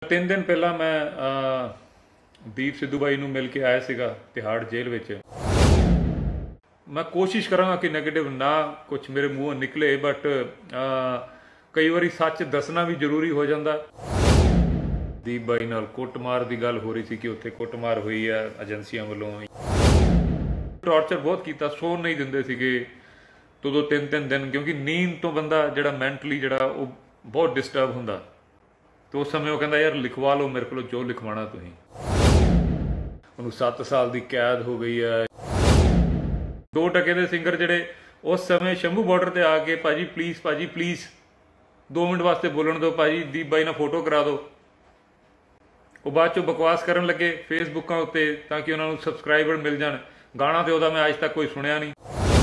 3 दिन पहला मैं दीप सिद्धू भाई ਨੂੰ ਮਿਲ ਕੇ ਆਇਆ ਸੀਗਾ ਤਿਹਾੜ ਜੇਲ੍ਹ ਵਿੱਚ। मैं कोशिश करांगा कि नैगेटिव ना कुछ मेरे मूँहों निकले, बट कई बारी सच दसना भी जरूरी हो जाता। दीप भाई नाल कुटमार की गल हो रही थी कि उत्थे कुटमार हुई है एजेंसियां वालों। टॉर्चर बहुत किया, सौन नहीं देंदे सीगे 2-2 3-3 दिन, क्योंकि नींद तो बंदा जिहड़ा मैंटली जिहड़ा वो बहुत डिस्टर्ब हुंदा। तो उस समय वो कहता यार लिखवा लो मेरे को जो लिखवाना तुसीं। उन्होंने 7 साल की कैद हो गई है। 2 टके के सिंगर जिहड़े उस समय शंभू बॉर्डर पर आके भाजी प्लीज़ 2 मिनट वास्ते बोलन दो भाजी, दीप भाई ना फोटो करा दो। वो बाद चो बकवास करन लगे फेसबुकों उत्ते ताकि उन्होंने सबसक्राइबर मिल जाए। गाना तो वह मैं अज तक कोई सुनिया नहीं।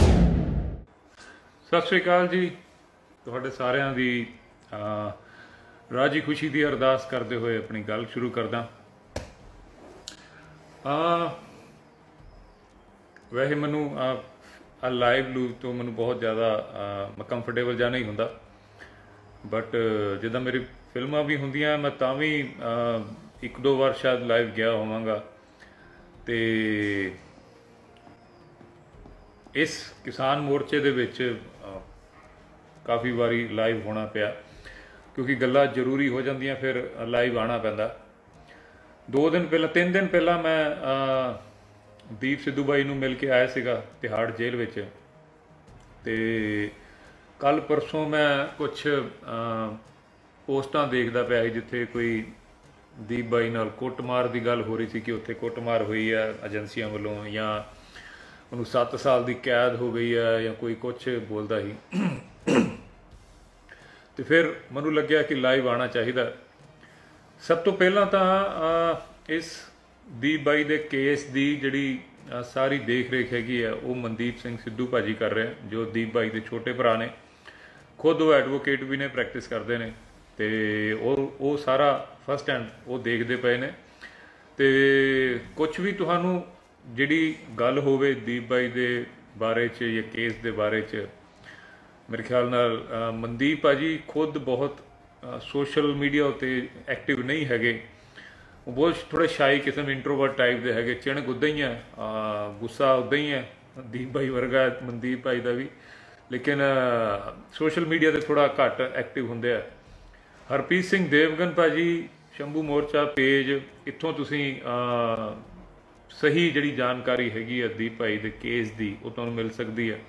सत श्री अकाल जी, तुहाडे सारिਆਂ ਦੀ राजी खुशी की अरदास करते हुए अपनी गल शुरू करदा। वैसे मैनू लाइव लू तो मैनू बहुत ज़्यादा कंफर्टेबल जा नहीं होंदा, बट जिदा मेरी फिल्मां भी होंदियां मैं तां भी 1-2 बार शायद लाइव गया होवांगा। ते इस किसान मोर्चे दे विच काफ़ी बारी लाइव होना पिया, क्योंकि गल्लां जरूरी हो जांदियां, फिर लाइव आना पैंदा। 3 दिन पहला मैं दीप सिद्धू भाई ਨੂੰ मिल के आया सीगा तिहाड़ जेल੍ਹ ਵਿੱਚ। ਤੇ ਕੱਲ परसों मैं कुछ पोस्टां देखदा पिया जिथे कोई दीप भाई नाल कुटमार की गल हो रही थी कि उत्थे कुटमार हुई है एजेंसियां वालों, या उन्होंने 7 साल की कैद हो गई है, या कोई कुछ बोलता ही। तो फिर मैनू लग्या कि लाइव आना चाहिए। सब तो पहला तो इस दीप भाई के केस की जिहड़ी सारी देख रेख हैगी है वो मनदीप सिंह सिद्धू भाजी कर रहे हैं, जो दीप भाई के छोटे भरा ने। खुद वो एडवोकेट भी ने, प्रैक्टिस करते हैं, तो वो सारा फस्ट हैंड वो देखते पे ने। तो कुछ भी तुहानू जिहड़ी गल होवे दीप भाई के बारे च या केस के बारे च, मेरे ख्याल नाल मनदीप भाजी खुद बहुत सोशल मीडिया उत्ते एक्टिव नहीं हैगे। वो बहुत थोड़े शाई किस्म इंट्रोवर्ट टाइप के हैगे। चिणक उदा ही है, गुस्सा उदा ही है, दीप भाई वर्गा मनदीप भाई का भी, लेकिन सोशल मीडिया से थोड़ा घट एक्टिव होंगे। हरप्रीत सिंह देवगन भाजी शंभू मोर्चा पेज, इत्थों तुसीं सही जिहड़ी जानकारी हैगी है दीप भाई के केस की वो तुहानूं मिल सकती है।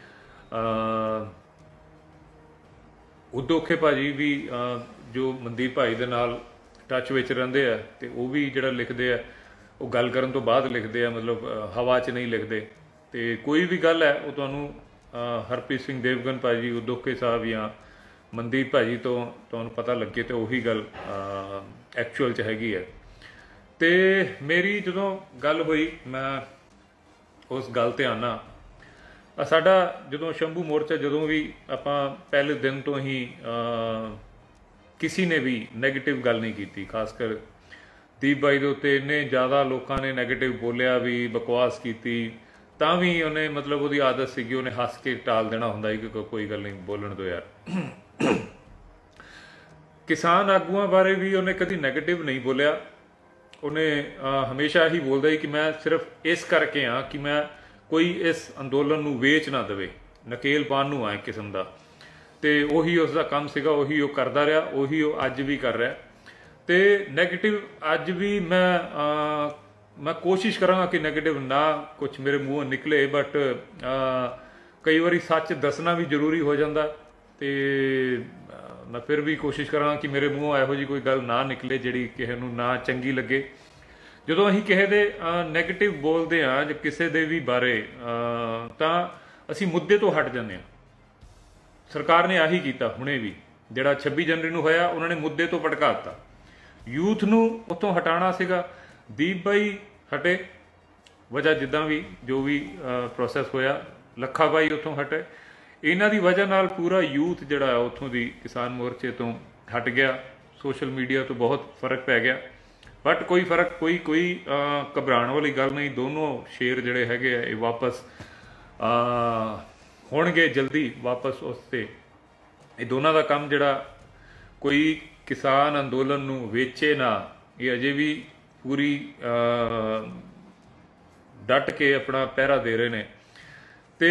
उदोखे भाजी भी जो मनदीप भाई दे नाल टच विच रहिंदे आ, ते वो भी जिहड़ा लिखते हैं वो गल करन तो बाद लिखते हैं, मतलब हवा च नहीं लिखते। तो कोई भी गल है वो तुहानूं हरप्रीत सिंह देवगन भाजी, उदोखे साहब या मनदीप भाजी तो तुहानूं पता लगे तो उही गल एक्चुअल च हैगी है। तो मेरी जदों गल हुई मैं उस गल ते आना। साडा जदों शंभू मोर्चा जदों भी आपां पहले दिन तो ही किसी ने भी नैगेटिव गल नहीं की, खासकर दीप भाई के उत्ते इन्ने ज़्यादा लोगों ने नैगेटिव बोलिया भी, बकवास की, तां भी उन्हें मतलब वो आदत सी उन्हें हस के टाल देना होंदा कि कोई गल नहीं, बोलन दो यार। किसान आगुआं बारे भी उन्हें कभी नैगेटिव नहीं बोलिया। उन्हें हमेशा ही बोलता ही कि मैं सिर्फ इस करके हाँ कि मैं कोई इस अंदोलन नूं वेच ना देवे, नकेल पान नूं आए किस्म का। तो उही उसका काम सीगा, उही वो करता रहा, उही वो अज भी कर रहा। तो नैगेटिव अज भी मैं कोशिश करांगा कि नैगेटिव ना कुछ मेरे मूँहों निकले, बट कई बारी सच दसना भी जरूरी हो जाता। तो मैं फिर भी कोशिश करांगा कि मेरे मूँहों इहो जी कोई गल ना निकले जिहड़ी किसी नूं ना चंगी लगे। ਜਦੋਂ ਅਸੀਂ ਕਿਸੇ ਦੇ ਨੈਗੇਟਿਵ ਬੋਲਦੇ ਹਾਂ ਜਾਂ ਕਿਸੇ ਦੇ ਵੀ ਬਾਰੇ ਤਾਂ ਅਸੀਂ ਮੁੱਦੇ ਤੋਂ ਹਟ ਜਾਂਦੇ ਹਾਂ। ਸਰਕਾਰ ਨੇ ਆਹੀ ਕੀਤਾ ਹੁਣੇ ਵੀ, ਜਿਹੜਾ 26 ਜਨਵਰੀ ਨੂੰ ਹੋਇਆ ਉਹਨਾਂ ਨੇ ਮੁੱਦੇ ਤੋਂ ਭਟਕਾ ਦਿੱਤਾ। ਯੂਥ ਨੂੰ ਉੱਥੋਂ ਹਟਾਉਣਾ ਸੀਗਾ, ਦੀਪ ਭਾਈ ਹਟੇ, ਵਜ੍ਹਾ ਜਿੱਦਾਂ ਵੀ ਜੋ ਵੀ ਪ੍ਰੋਸੈਸ ਹੋਇਆ, ਲੱਖਾ ਭਾਈ ਉੱਥੋਂ ਹਟੇ। ਇਹਨਾਂ ਦੀ ਵਜ੍ਹਾ ਨਾਲ ਪੂਰਾ ਯੂਥ ਜਿਹੜਾ ਉੱਥੋਂ ਦੀ ਕਿਸਾਨ ਮੋਰਚੇ ਤੋਂ ਹਟ ਗਿਆ। ਸੋਸ਼ਲ ਮੀਡੀਆ ਤੋਂ ਬਹੁਤ ਫਰਕ ਪੈ ਗਿਆ, बट कोई फर्क कोई घबराने वाली गल नहीं। दोनों शेर जिहड़े हैगे ये वापस होणगे जल्दी वापस। उसते ये दोनों का काम जिहड़ा कोई किसान अंदोलन नूं वेचे ना, ये अजे भी पूरी डट के अपना पहरा दे रहे ने। ते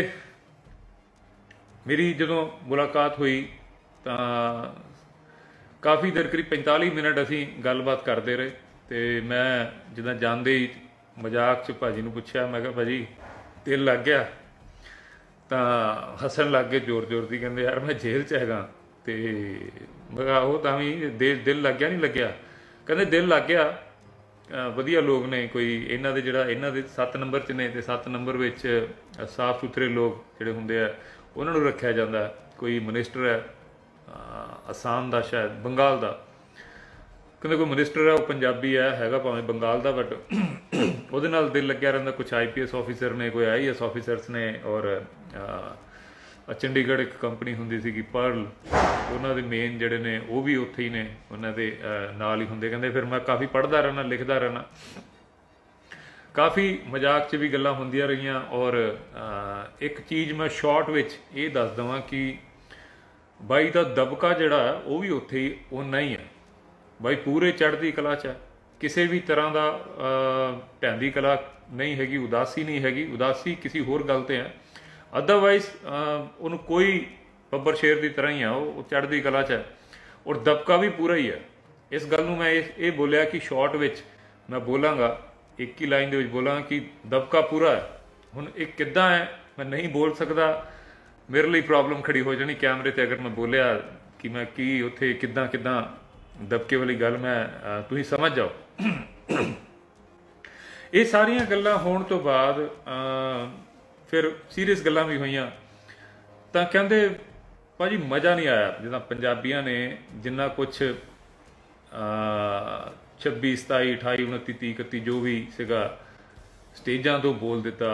मेरी जदों मुलाकात हुई तो काफ़ी देर करीब 45 मिनट असी गलबात करते रहे। तो मैं जिदा जाते ही मजाक च भाजी नूं पुछया, मैं कहा भाजी दिल लग गया? तो हसन लग गए जोर जोर की, कहते यार मैं जेल च हैगा। तो मैं कहा वो तां भी दिल लग गया नहीं लग्या? कहते दिल लग गया, वधिया लोग ने, कोई इन्हां दे जिहड़ा इन्हां दे 7 नंबर च ने, ते 7 नंबर विच साफ सुथरे लोग जिहड़े हुंदे आ उन्हां नूं रखिया जांदा। कोई मिनिस्टर है आसाम दा, शायद बंगाल दा, कहते कोई मिनिस्टर है वो पंजाबी हैगा भावें बंगाल दा, बट ਉਹਦੇ ਨਾਲ दिल लग्या रहिंदा। कुछ IPS ऑफिसर ने, कोई IAS ऑफिसर्स ने, और चंडीगढ़ एक कंपनी हुंदी सीगी पर्ल, उन्होंने मेन जिहड़े ने वो भी उत्थे ही ने, उन्होंने नाल ही हुंदे। कहंदे फिर मैं काफ़ी पढ़दा रहना, लिखदा रहना, काफ़ी मजाक च भी गल्लां हुंदियां रहियां। और एक चीज़ मैं शॉर्ट विच ये दस देवां कि बाई दा दबका जिहड़ा वो भी उत्थे ही उन्ना ही है। बाई पूरे चढ़दी कला च है, किसी भी तरह का ढैंदी कला नहीं हैगी, उदासी नहीं हैगी। उदासी किसी होर गल ते है, अदरवाइज उन्होंने कोई बब्बर शेर की तरह ही है, वो चढ़दी कला च है, और दबका भी पूरा ही है। इस गल नूं मैं ये बोलिया कि शॉर्ट विच मैं बोलांगा, एक ही लाइन दे विच बोलांगा कि दबका पूरा है। हुण एक किद्दां है मैं नहीं बोल सकदा, मेरे लिए प्रॉब्लम खड़ी हो जानी कैमरे ते अगर मैं बोलिया कि मैं की उत्थे किद्दां किद्दां दबके वाली गल, मैं तुसीं समझ जाओ। ये सारियां गल्लां होण तो बाद फिर सीरीयस गल्लां भी होईयां। तां कहंदे भाजी मज़ा नहीं आया, जिद्दां पंजाबियां ने जिन्ना कुछ 26 27 28 29 30 31 जो भी सीगा स्टेजां तो बोल दिता,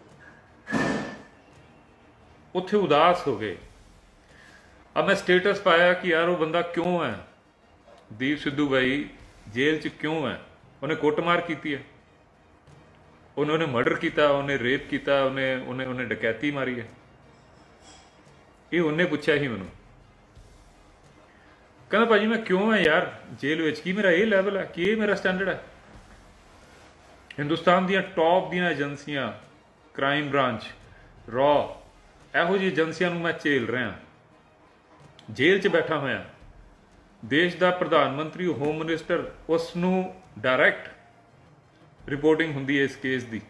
उत्थे उदास हो गए। अब मैं स्टेटस पाया कि यार वो बंदा क्यों है, दीप सिद्धू भाई जेल च क्यों है? उन्हें कुटमार की है, उन्होंने मर्डर किया, उन्हें रेप किया, उन्हें डकैती मारी है। ये उन्हें पूछा ही मैनू, कहना भाजी मैं क्यों है यार जेल विच, की मेरा ये लैवल है, कि ये मेरा स्टैंडर्ड है? हिंदुस्तान दियां टॉप दियां एजेंसियां, क्राइम ब्रांच, रॉ, ਇਹੋ ਜਿਹੀ ਏਜੰਸੀਆਂ ਨੂੰ मैं झेल रहा, जेल च बैठा होया। देश का प्रधानमंत्री होम मिनिस्टर उसनूं डायरैक्ट रिपोर्टिंग हुंदी है इस केस की,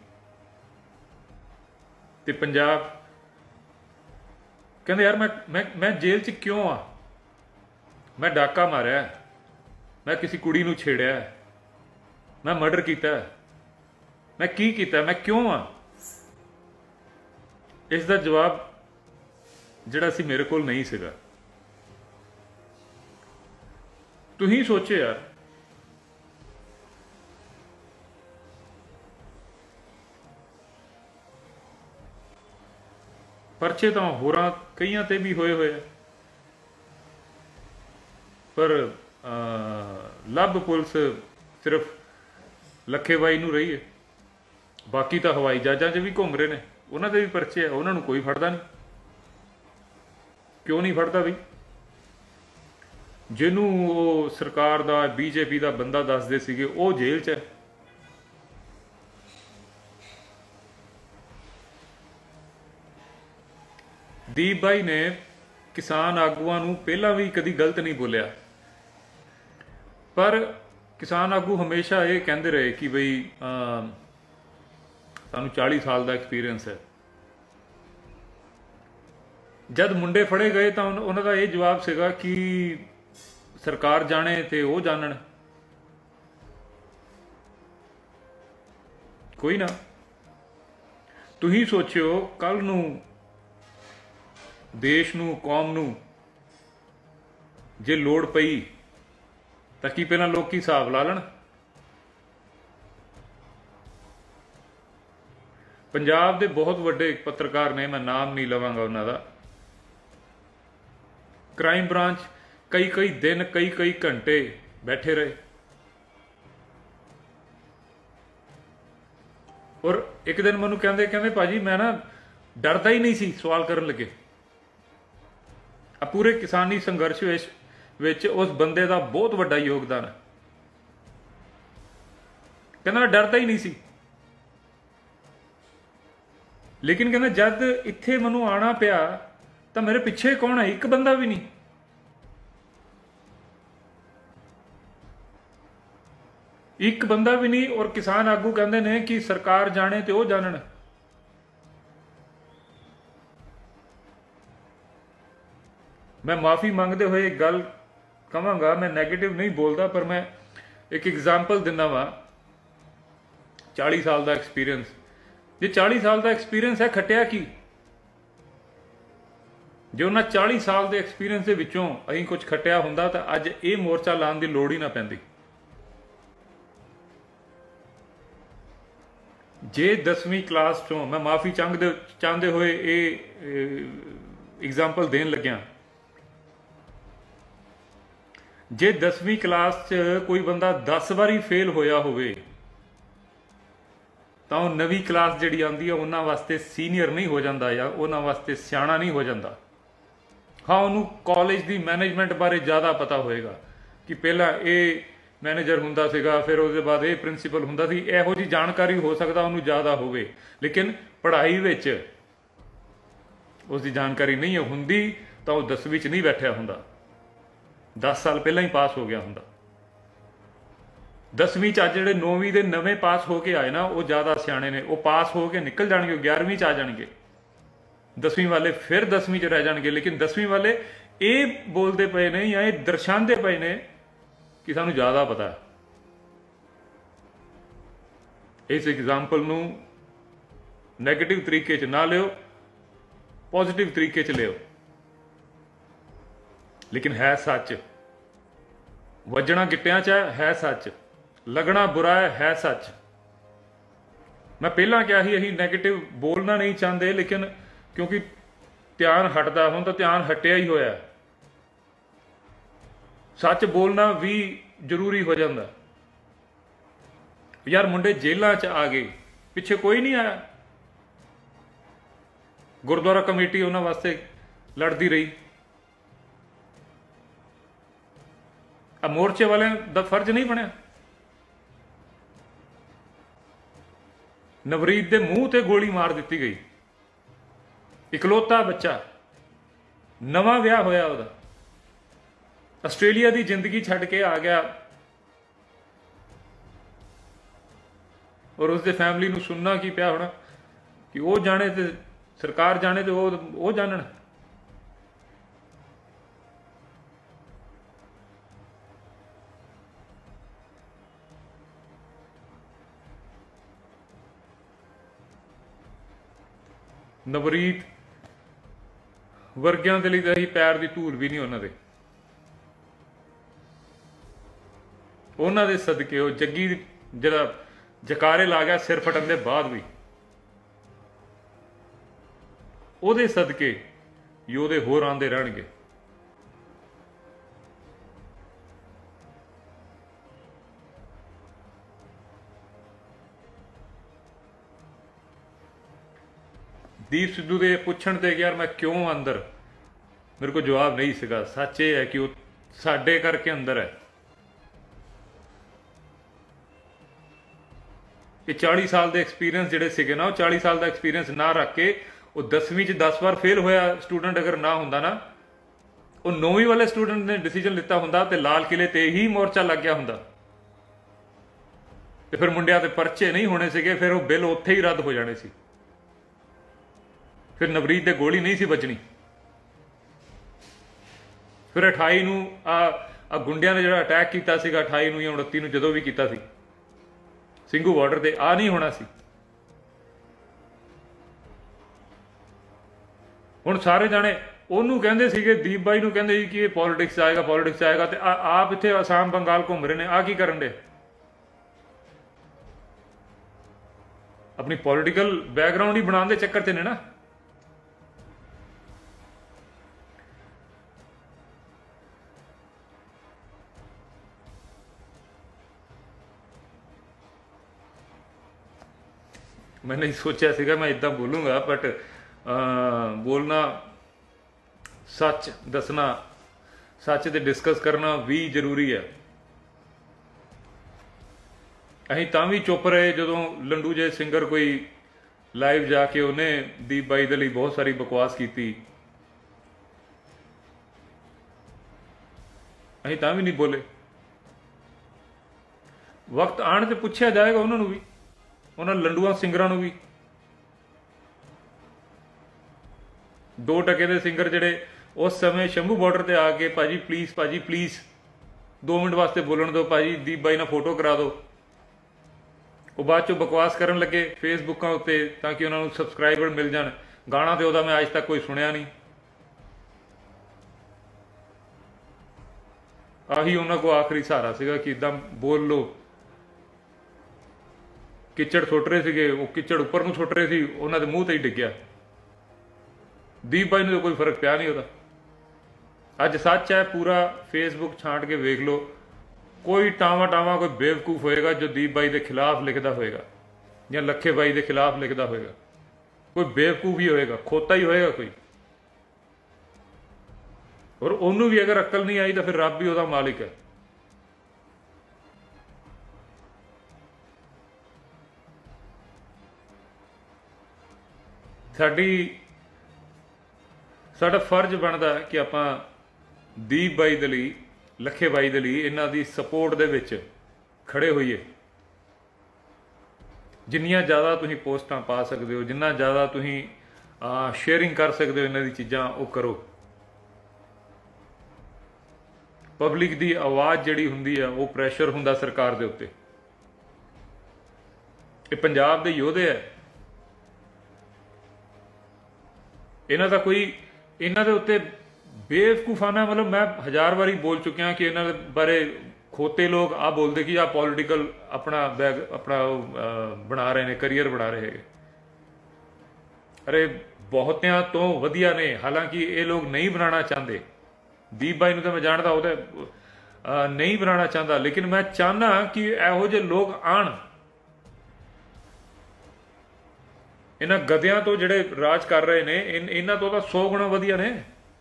ते पंजाब कहंदे यार मैं जेल च क्यों आ? मैं डाका मारिया, मैं किसी कुड़ी नूं छेड़िया, मैं मर्डर किया, मैं की किया, मैं क्यों आ? इसका जवाब जिहड़ा सी मेरे कोल नहीं सीगा। तुसीं सोचो यार, परचे तो होरां कईयां ते भी होए होए, पर लभ पुलिस सिर्फ लखेबाई नूं रही है, बाकी तो हवाई जहाज़ां 'च भी घूम रहे हैं, उन्होंने भी परचे है, उन्होंने कोई फड़दा नहीं। क्यों नहीं फड़दा बई? जिन्हों वो सरकार का BJP का बंदा दसदे सीगे वो जेल च है। दीप भाई ने किसान आगूआं नूं पहलां भी कदी गलत नहीं बोलिया, पर किसान आगू हमेशा ये कहते रहे कि बई सानूं 40 साल का एक्सपीरियंस है। जब मुंडे फड़े गए तो उन्होंने ये जवाब सीगा कि सरकार जाने ते वो जानन, कोई ना। तुसीं सोचियो कल नूं देश नूं कौम नूं जे लोड़ पई तां की पहलां लोग हिसाब ला लैण? पंजाब दे बहुत वड्डे एक पत्रकार ने, मैं नाम नहीं लवांगा उन्हां दा, क्राइम ब्रांच कई कई दिन कई कई घंटे बैठे रहे, और एक दिन मैनू कहते भाजी मैं ना डरदा ही नहीं सी सवाल करन लगे। पूरे किसानी संघर्ष ਵਿੱਚ ਉਸ ਬੰਦੇ ਦਾ ਬਹੁਤ ਵੱਡਾ ਯੋਗਦਾਨ ਹੈ। ਕਹਿੰਦਾ ਮੈਂ ਡਰਦਾ ਹੀ ਨਹੀਂ ਸੀ, ਲੇਕਿਨ ਕਹਿੰਦਾ ਜਦ ਇੱਥੇ ਮੈਨੂੰ ਆਉਣਾ ਪਿਆ ਤਾਂ ਮੇਰੇ ਪਿੱਛੇ ਕੌਣ ਹੈ? ਇੱਕ ਬੰਦਾ ਵੀ ਨਹੀਂ। ਇੱਕ ਬੰਦਾ ਵੀ ਨਹੀਂ। ਔਰ ਕਿਸਾਨ ਆਗੂ ਕਹਿੰਦੇ ਨੇ ਕਿ ਸਰਕਾਰ ਜਾਣੇ ਤੇ ਉਹ ਜਾਣਨ। मैं माफ़ी मंगते हुए एक गल कहांगा, मैं नैगेटिव नहीं बोलता, पर मैं एक एग्जाम्पल दिना वा। 40 साल का एक्सपीरियंस, जे 40 साल का एक्सपीरियंस है, खटिया की जो उन्हें 40 साल के एक्सपीरियंस के विचों असीं कुछ खटिया हुंदा तां अज ये मोर्चा लाने की लोड़ ही ना पैंदी। जे 10वीं क्लास चों मैं माफ़ी चाहते हुए ये एग्जाम्पल देन लग्या, जे 10वीं क्लास च कोई बंदा 10 बारी फेल होया होवे तो नवीं क्लास जिहड़ी आंदी है उन्हां वास्ते सीनियर नहीं हो जाता या उन्हां वास्ते सियाणा नहीं हो जाता। हाँ, उन्होंने कॉलेज की मैनेजमेंट बारे ज़्यादा पता होएगा कि पहला ये मैनेजर हुंदा सीगा, फिर उसके बाद ये प्रिंसीपल हुंदा सी। इहो जी जानकारी हो सकता उन्होंने ज़्यादा होवे, लेकिन पढ़ाई विच उसकी जानकारी नहीं हुंदी तो वह 10वीं च नहीं बैठा हुंदा, 10 साल पहला ही पास हो गया हुंदा। 10वीं च जिहड़े 9वीं के नवे पास होके आए ना, वो ज़्यादा सियाणे ने, वो पास होके निकल जाएंगे, 11वीं च आ जाएंगे। 10वीं वाले फिर 10वीं च रह जाएंगे, लेकिन 10वीं वाले ये बोलते पे ने या ये दर्शाते पे ने कि सानू ज़्यादा पता है। इस एग्जाम्पल नू नैगेटिव तरीके च ना लियो, पॉजिटिव तरीके च लियो, लेकिन है सच। वजना गिट्टियां च है सच, लगना बुरा है सच। मैं पहला क्या ही अही नैगेटिव बोलना नहीं चाहते, लेकिन क्योंकि ध्यान हटदा हुण तो ध्यान हटिया ही होया, सच बोलना भी जरूरी हो जाता। यार मुंडे जेलों च आ गए, पिछे कोई नहीं आया, गुरुद्वारा कमेटी उन्होंने वास्ते लड़ती रही। अब मोर्चे वाले का फर्ज नहीं बनया। नवरीत के मूँह ते गोली मार दी गई, इकलौता बच्चा, नवा विआह होया उहदा, आस्ट्रेलिया की जिंदगी छड्ड के आ गया, और उसके फैमिली नूं सुनना की पिया होना कि वो जाने ते सरकार जाने तो वो जानन। नवरीत वर्गियां दे लई तां पैर की धूल भी नहीं उन्हां दे सदके वो जग्गी जरा जकारे ला गया सिर फटन के बाद भी, ਉਹਦੇ सदके योधे होर आंदे रहणगे। दीप सिद्धू के पुछण ते यार मैं क्यों अंदर, मेरे को जवाब नहीं सीगा। सच ये है कि वो साडे करके अंदर है। ये 40 साल के एक्सपीरियंस जिहड़े सीगे ना, 40 साल का एक्सपीरियंस ना रख के वो 10वीं च 10 बार फेल होया स्टूडेंट अगर ना हुंदा ना, वो 9वीं वाले स्टूडेंट ने डिसीजन लिता हुंदा ते लाल किले ते ही मोर्चा लग गया हुंदा, ते फिर मुंडिया ते परचे नहीं होने सीगे, फिर वो बिल उत्थे ही रद्द हो जाने सी, फिर नवरीत दे गोली नहीं सी बजनी। फिर 28 नूं आ गुंडिया ने जिहड़ा अटैक कीता सीगा 28 नूं या 29 नूं जदों भी कीता सी ਸਿੰਘੂ ਬਾਰਡਰ ਤੇ, ਆ नहीं होना सी। ਹੁਣ ਸਾਰੇ ਜਾਣੇ ਉਹਨੂੰ ਕਹਿੰਦੇ ਸੀਗੇ, ਦੀਪ ਬਾਈ ਨੂੰ ਕਹਿੰਦੇ ਸੀ ਕਿ ਇਹ ਪੋਲਿਟਿਕਸ ਆਏਗਾ, ਪੋਲਿਟਿਕਸ ਆਏਗਾ, ਤੇ ਆਪ ਇੱਥੇ ਅਸਾਮ ਬੰਗਾਲ ਘੁੰਮ ਰਹੇ ਨੇ। ਆ ਕੀ ਕਰਨ ਦੇ? ਆਪਣੀ ਪੋਲਿਟੀਕਲ ਬੈਕਗ੍ਰਾਉਂਡ ਹੀ ਬਣਾਉਣ ਦੇ ਚੱਕਰ 'ਚ ਨੇ ਨਾ। मैं नहीं सोचा सीगा मैं इदा बोलूँगा, बट बोलना, सच दसना सच ते डिस्कस करना भी जरूरी है। असीं तां भी चुप रहे जदों लंडू जे सिंगर कोई लाइव जाके उन्हें दीप बाई दे लई बहुत सारी बकवास की, असीं तां भी नहीं बोले। वक्त आने ते पुछया जाएगा उन्होंने भी, उन्होंने लंडूआ सिंगरां नूं भी। 2 टके दे सिंगर जिहड़े उस समय शंभू बॉर्डर ते आके भाजी प्लीज़ 2 मिनट वास्ते बोलन दो भाजी, दीप बाई नाल फोटो करा दो, वो बाद चों बकवास करन लगे फेसबुकां उत्ते ताकि उन्होंने सबसक्राइबर मिल जाण। गाना तो उहदा मैं अज तक कोई सुनिया नहीं। आही उन्होंने को आखिरी सहारा सीगा कि इदां बोल लो। किचड़ सुट रहे थे, वो किचड़ उपर नूं सुट रहे थे, उन्होंने मूँह ते ही डिग्या। दीप बाई नूं कोई फर्क पिया नहीं होता। अज सच है, पूरा फेसबुक छांट के वेख लो, कोई टावा कोई बेवकूफ होएगा जो दीप बाई के खिलाफ लिखता होएगा या लखे बाई के खिलाफ लिखता होएगा। कोई बेवकूफ ही होएगा, खोता ही होएगा कोई। और उन्होंने भी अगर अकल नहीं आई तो फिर रब भी उसका मालिक है। साडा फर्ज बनता कि आपां दीप बाई दे लई, लखे बाई दे लई इन्हां दी सपोर्ट दे विच खड़े होइए। जिन्नियां ज़्यादा तुसीं पोस्टां पा सकदे हो, जिन्ना ज़्यादा तुसीं शेयरिंग कर सकदे हो इन्हां दी चीज़ां, वो करो। पब्लिक दी आवाज़ जिहड़ी हुंदी है वो प्रैशर हुंदा सरकार दे उत्ते। ये पंजाब दे योधे है, इन्हां दा कोई इन्हां दे उत्ते बेवकूफाना, मतलब मैं 1000 बारी बोल चुकिया कि इन्हां दे बारे खोते लोग आ बोलते कि आ पॉलिटिकल अपना बैग अपना बना रहे हैं, करियर बना रहे हैं। अरे बहुतियां तो वधिया ने, हालांकि ये लोग नहीं बनाना चाहते। दीप बाई नूं तो मैं जानता वो नहीं बनाना चाहता, लेकिन मैं चाहना कि इहो जे लोग आन। इन्हां गधियां तो जिहड़े राज कर रहे ने, इन्हां तो 100 गुणा वधिया ने।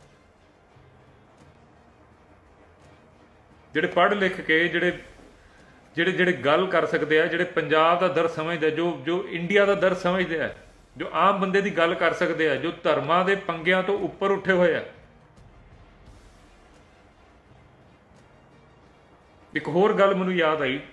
जिहड़े पढ़ लिख के जिहड़े गल कर सकते हैं, जिहड़े पंजाब का दर्द समझते, जो इंडिया का दर्द समझते हैं, जो आम बंदे की गल कर सकते हैं, जो धर्मां दे पंगियां तो उपर उठे हुए हैं। एक होर गल मैनूं याद आई,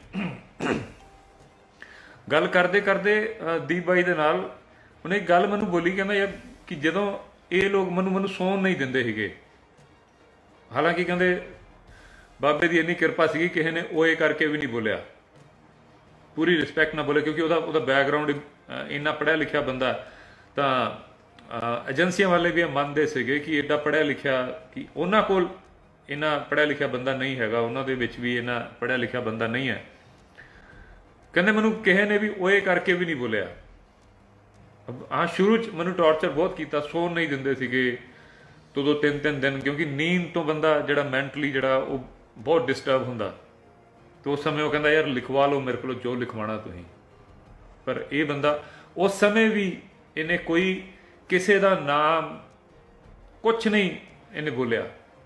गल करते करते दीप बाई दे नाल उन्हें एक गल मैनूं बोली, कहना यार कि जदों ये लोग मैनूं सौण नहीं दिंदे सीगे, हालांकि कहते बाबे की इन्नी किरपा सी, किसी ने ओए करके भी नहीं बोलिया, पूरी रिस्पैक्ट ना बोले, क्योंकि उसका बैकग्राउंड इन्ना पढ़िया लिखिया बंदा। तो एजेंसियां वाले भी मनते थे कि एडा पढ़िया लिखिया, कि उन्होंने कोल इन्ना पढ़िया लिखिया बंदा नहीं हैगा, उन्होंने विच भी इन्ना पढ़िया लिखिया बंदा नहीं है। कहते मैनू किसी ने भी ओए करके भी नहीं बोलिया। हाँ शुरू च मैनू टॉर्चर बहुत किया, सौन नहीं दिंदे सीगे 2-3 दिन, क्योंकि नींद तो बंदा जिहड़ा मैंटली जिहड़ा वो बहुत डिस्टर्ब हुंदा। तो उस समय वो कहता यार लिखवा लो मेरे को जो लिखवाना तुसीं, पर यह बंदा उस समय भी इन्हें कोई किसी का नाम कुछ नहीं इन्हें बोलिया।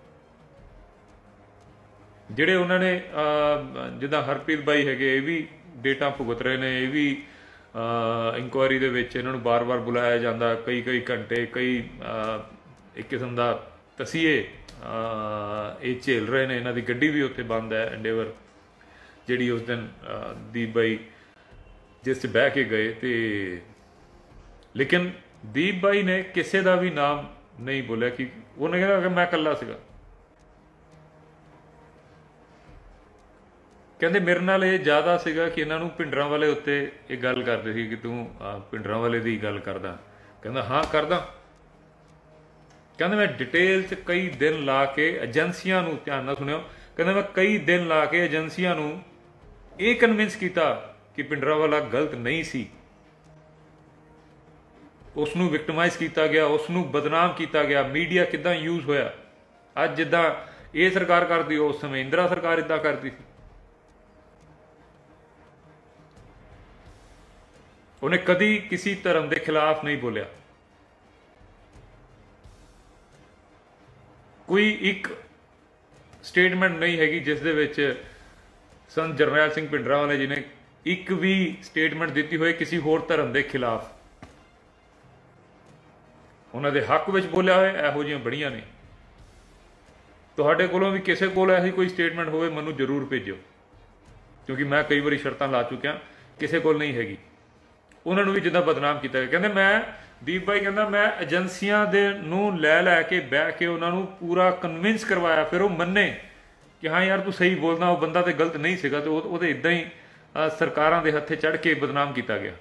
जिहड़े उन्होंने जिद्दां हरप्रीत बाई है, ये भी डेटा भुगत रहे हैं, ये भी इंक्वायरी दे विच इन्हां नूं बार-बार बुलाया जाता, कई घंटे कई एक किस्म का तसीए ये झेल रहे हैं। इन्हां दी गड्डी भी उत्थे बंद है, एंडेवर जिहड़ी उस दिन दीप बाई जिस बह के गए। तो लेकिन दीप बाई ने किसी का भी नाम नहीं बोलिया, कि उन्हें कहा कि मैं कल्ला सीगा। कहते मेरे नाल ये ज़्यादा सीगा कि इन्हों भिंडरां वाले उत्ते ये गल करते सी कि तू भिंडरां वाले की गल करदा। कहता हाँ करदा। कहते मैं डिटेल च कई दिन ला के एजेंसियां नूं, ध्यान नाल सुनियो, कहते मैं कई दिन ला के एजेंसियां नूं ये कन्विंस किया कि भिंडरां वाला गलत नहीं सी। उसनूं विक्टिमाइज किया गया, उसनूं बदनाम किया गया, मीडिया किदां यूज होया। अज जिद्दां ये सरकार करती, उस समय इंदिरा सरकार इदां करती थी। उन्हें कदी किसी धर्म के खिलाफ नहीं बोलिया। कोई एक ਸਟੇਟਮੈਂਟ ਨਹੀਂ ਹੈਗੀ ਜਿਸ ਦੇ ਵਿੱਚ ਸੰਤ ਜਰਨੈਲ ਸਿੰਘ ਭਿੰਡਰਾਂਵਾਲੇ ਜੀ ਨੇ ਇੱਕ ਵੀ ਸਟੇਟਮੈਂਟ ਦਿੱਤੀ ਹੋਏ ਕਿਸੇ ਹੋਰ ਧਰਮ ਦੇ ਖਿਲਾਫ। ਉਹਨਾਂ ਦੇ ਹੱਕ ਵਿੱਚ ਬੋਲਿਆ ਹੋਇਆ, ਇਹੋ ਜਿਹੀਆਂ ਬੜੀਆਂ ਨੇ। ਤੁਹਾਡੇ ਕੋਲੋਂ ਵੀ ਕਿਸੇ ਕੋਲ ਐਸੀ ਕੋਈ ਸਟੇਟਮੈਂਟ ਹੋਵੇ ਮੈਨੂੰ ਜ਼ਰੂਰ ਭੇਜੋ, ਕਿਉਂਕਿ ਮੈਂ ਕਈ ਵਾਰੀ ਸ਼ਰਤਾਂ ਲਾ ਚੁੱਕਿਆ, ਕਿਸੇ ਕੋਲ ਨਹੀਂ ਹੈਗੀ। ਉਹਨਾਂ ਨੂੰ ਵੀ ਜਿੱਦਾਂ ਬਦਨਾਮ ਕੀਤਾ ਗਿਆ। ਕਹਿੰਦੇ ਮੈਂ ਦੀਪ ਬਾਈ ਕਹਿੰਦਾ ਮੈਂ ਏਜੰਸੀਆਂ ਦੇ ਨੂੰ ਲੈ ਕੇ ਬਹਿ ਕੇ ਉਹਨਾਂ ਨੂੰ ਪੂਰਾ ਕਨਵਿੰਸ ਕਰਵਾਇਆ, ਫਿਰ ਉਹ ਮੰਨੇ ਕਿ ਹਾਂ ਯਾਰ ਤੂੰ ਸਹੀ ਬੋਲਦਾ, ਉਹ ਬੰਦਾ ਤੇ ਗਲਤ ਨਹੀਂ ਸੀਗਾ, ਤੇ ਉਹਦੇ ਇੱਦਾਂ ਹੀ ਸਰਕਾਰਾਂ ਦੇ ਹੱਥੇ ਚੜ੍ਹ ਕੇ ਬਦਨਾਮ ਕੀਤਾ ਗਿਆ।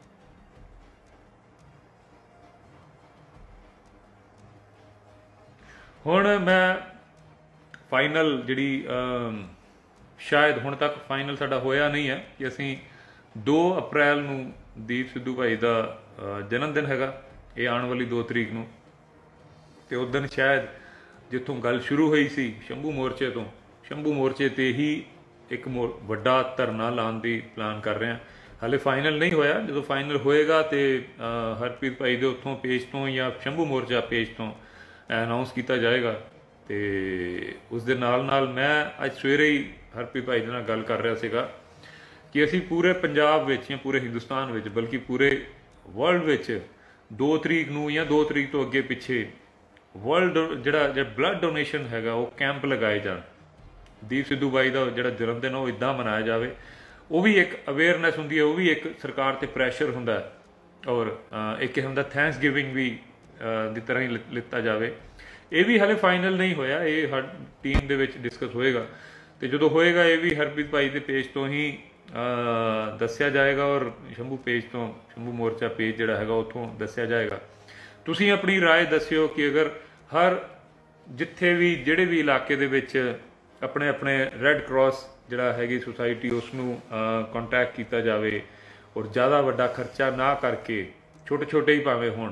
ਹੁਣ ਮੈਂ ਫਾਈਨਲ ਜਿਹੜੀ ਸ਼ਾਇਦ ਹੁਣ ਤੱਕ ਫਾਈਨਲ ਸਾਡਾ ਹੋਇਆ ਨਹੀਂ ਹੈ ਕਿ ਅਸੀਂ 2 ਅਪ੍ਰੈਲ ਨੂੰ ਦੀਪ ਸਿੱਧੂ ਭਾਈ ਦਾ ਜਨਮ ਦਿਨ ਹੈਗਾ, ਇਹ ਆਉਣ ਵਾਲੀ 2 ਤਰੀਕ ਨੂੰ, ਤੇ ਉਸ ਦਿਨ ਸ਼ਾਇਦ ਜਿੱਥੋਂ ਗੱਲ ਸ਼ੁਰੂ ਹੋਈ ਸੀ ਸ਼ੰਭੂ ਮੋਰਚੇ ਤੋਂ, ਸ਼ੰਭੂ ਮੋਰਚੇ ਤੇ ਹੀ ਇੱਕ ਵੱਡਾ ਧਰਨਾ ਲਾਉਣ ਦੀ ਪਲਾਨ ਕਰ ਰਹੇ ਹਾਂ। ਹਾਲੇ ਫਾਈਨਲ ਨਹੀਂ ਹੋਇਆ, ਜਦੋਂ ਫਾਈਨਲ ਹੋਏਗਾ ਤੇ ਹਰਪ੍ਰੀਤ ਭਾਈ ਦੇ ਉੱਥੋਂ ਪੇਜ ਤੋਂ ਜਾਂ ਸ਼ੰਭੂ ਮੋਰਚਾ ਪੇਜ ਤੋਂ ਅਨਾਉਂਸ ਕੀਤਾ ਜਾਏਗਾ। ਤੇ ਉਸ ਦੇ ਨਾਲ ਮੈਂ ਅੱਜ ਸਵੇਰੇ ਹੀ ਹਰਪ੍ਰੀਤ ਭਾਈ ਦੇ ਨਾਲ ਗੱਲ ਕਰ ਰਿਹਾ ਸੀਗਾ ਕਿ ਅਸੀਂ ਪੂਰੇ ਪੰਜਾਬ ਵਿੱਚ ਜਾਂ ਪੂਰੇ ਹਿੰਦੁਸਤਾਨ ਵਿੱਚ ਬਲਕਿ ਪੂਰੇ ਵਰਲਡ ਵਿੱਚ 2 ਤਰੀਕ ਨੂੰ ਜਾਂ 2 ਤਰੀਕ ਤੋਂ ਅੱਗੇ ਪਿੱਛੇ ਵਰਲਡ ਜਿਹੜਾ ਬਲੱਡ ਡੋਨੇਸ਼ਨ ਹੈਗਾ ਉਹ ਕੈਂਪ ਲਗਾਏ ਜਾਣ। ਦੀਪ ਸਿੱਧੂ ਬਾਈ ਦਾ ਜਿਹੜਾ ਜਨਮ ਦਿਨ ਉਹ ਇੱਦਾਂ ਮਨਾਇਆ ਜਾਵੇ। ਉਹ ਵੀ ਇੱਕ ਅਵੇਅਰਨੈਸ ਹੁੰਦੀ ਹੈ, ਉਹ ਵੀ ਇੱਕ ਸਰਕਾਰ ਤੇ ਪ੍ਰੈਸ਼ਰ ਹੁੰਦਾ, ਔਰ ਇੱਕ ਕਿਸਮ ਦਾ ਥੈਂਕਸ ਗਿਵਿੰਗ ਵੀ ਦੀ ਤਰ੍ਹਾਂ ਹੀ ਲਿੱਤਾ ਜਾਵੇ। ਇਹ ਵੀ ਹਾਲੇ ਫਾਈਨਲ ਨਹੀਂ ਹੋਇਆ, ਇਹ ਹਰ ਟੀਮ ਦੇ ਵਿੱਚ ਡਿਸਕਸ ਹੋਏਗਾ, ਤੇ ਜਦੋਂ ਹੋਏਗਾ ਇਹ ਵੀ ਹਰਪ੍ਰੀਤ ਭਾਈ ਦੇ ਪੇਜ ਤੋਂ ਹੀ ਦੱਸਿਆ ਜਾਏਗਾ, ਔਰ ਸ਼ੰਭੂ ਪੇਜ ਤੋਂ, ਸ਼ੰਭੂ ਮੋਰਚਾ ਪੇਜ ਜਿਹੜਾ ਹੈਗਾ ਉੱਥੋਂ ਦੱਸਿਆ ਜਾਏਗਾ। ਤੁਸੀਂ ਆਪਣੀ ਰਾਏ ਦੱਸਿਓ ਕਿ ਅਗਰ ਹਰ ਜਿੱਥੇ ਵੀ ਜਿਹੜੇ ਵੀ ਇਲਾਕੇ ਦੇ ਵਿੱਚ ਆਪਣੇ ਰੈੱਡ ਕਰਾਸ ਜਿਹੜਾ ਹੈਗੀ ਸੁਸਾਇਟੀ ਉਸ ਨੂੰ ਕੰਟੈਕਟ ਕੀਤਾ ਜਾਵੇ, ਔਰ ਜ਼ਿਆਦਾ ਵੱਡਾ ਖਰਚਾ ਨਾ ਕਰਕੇ ਛੋਟੇ ਹੀ ਭਾਵੇਂ ਹੋਣ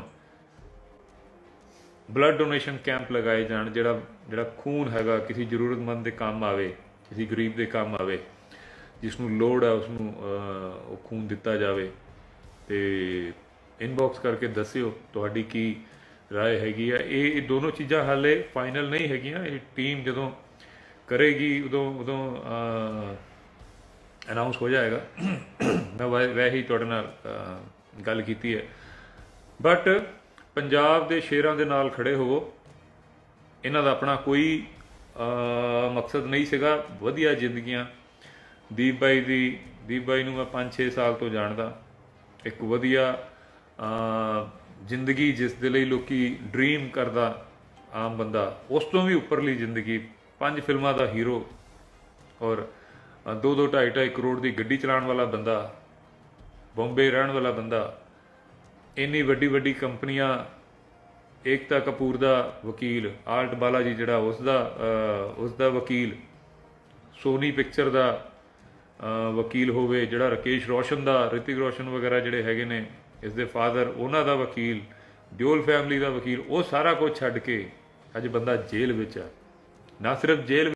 ਬਲੱਡ ਡੋਨੇਸ਼ਨ ਕੈਂਪ ਲਗਾਏ ਜਾਣ, ਜਿਹੜਾ ਖੂਨ ਹੈਗਾ ਕਿਸੇ ਜ਼ਰੂਰਤਮੰਦ ਦੇ ਕੰਮ ਆਵੇ, ਕਿਸੇ ਗਰੀਬ ਦੇ ਕੰਮ ਆਵੇ, ਜਿਸ ਨੂੰ ਲੋੜ ਹੈ ਉਸ ਨੂੰ ਉਹ ਖੂਨ ਦਿੱਤਾ ਜਾਵੇ। ਤੇ ਇਨਬਾਕਸ ਕਰਕੇ ਦੱਸਿਓ ਤੁਹਾਡੀ ਕੀ ਰਾਏ ਹੈਗੀ ਆ। ਇਹ ਦੋਨੋਂ ਚੀਜ਼ਾਂ ਹਾਲੇ ਫਾਈਨਲ ਨਹੀਂ ਹੈਗੀਆਂ, ਇਹ ਟੀਮ ਜਦੋਂ ਕਰੇਗੀ ਉਦੋਂ ਅਨਾਉਂਸ ਹੋ ਜਾਏਗਾ। ਮੈਂ ਵੈਸੇ ਹੀ ਤੁਹਾਡੇ ਨਾਲ ਗੱਲ ਕੀਤੀ ਹੈ, ਬਟ ਪੰਜਾਬ ਦੇ ਸ਼ੇਰਾਂ ਦੇ ਨਾਲ ਖੜੇ ਹੋਵੋ। ਇਹਨਾਂ ਦਾ ਆਪਣਾ ਕੋਈ ਮਕਸਦ ਨਹੀਂ ਸੀਗਾ, ਵਧੀਆ ਜ਼ਿੰਦਗੀਆਂ। ਦੀਪ ਬਾਈ ਨੂੰ ਮੈਂ 5-6 ਸਾਲ ਤੋਂ ਜਾਣਦਾ, ਇੱਕ ਵਧੀਆ ਜ਼ਿੰਦਗੀ ਜਿਸ ਦੇ ਲਈ ਲੋਕੀ ਡ੍ਰੀਮ ਕਰਦਾ ਆਮ ਬੰਦਾ, ਉਸ ਤੋਂ ਵੀ ਉੱਪਰਲੀ ਜ਼ਿੰਦਗੀ। 5 ਫਿਲਮਾਂ ਦਾ ਹੀਰੋ, ਔਰ 2-2, 2.5 ਕਰੋੜ ਦੀ ਗੱਡੀ ਚਲਾਉਣ ਵਾਲਾ ਬੰਦਾ, ਬੰਬੇ ਰਹਿਣ ਵਾਲਾ ਬੰਦਾ, ਇੰਨੀ ਵੱਡੀ ਕੰਪਨੀਆਂ, ਏਕਤਾ ਕਪੂਰ ਦਾ ਵਕੀਲ, ਆਲਟ ਬਾਲਾਜੀ ਜਿਹੜਾ ਉਸ ਦਾ ਵਕੀਲ, ਸੋਨੀ ਪਿਕਚਰ ਦਾ ਵਕੀਲ ਹੋਵੇ, ਜਿਹੜਾ ਰਾਕੇਸ਼ ਰੋਸ਼ਨ ਦਾ, ਰਿਤਿਕ ਰੋਸ਼ਨ ਵਗੈਰਾ ਜਿਹੜੇ ਹੈਗੇ ਨੇ ਇਸ ਦੇ ਫਾਦਰ, ਉਹਨਾਂ ਦਾ ਵਕੀਲ, ਦਿਓਲ ਫੈਮਿਲੀ ਦਾ ਵਕੀਲ, ਉਹ ਸਾਰਾ ਕੁਝ ਛੱਡ ਕੇ ਅੱਜ ਬੰਦਾ ਜੇਲ੍ਹ ਵਿੱਚ ਆ। ਨਾ ਸਿਰਫ ਜੇਲ੍ਹ